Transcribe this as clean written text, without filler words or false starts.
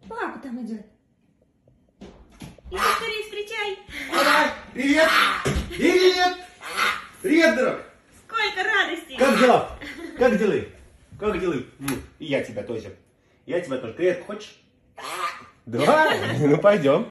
Папа там идет. Иди скорее встречай. Давай, привет! Привет! Привет, друг! Сколько радости! Как дела? Как дела? Как дела? И я тебя тоже. Я тебя тоже. Привет, хочешь? Давай, ну пойдем.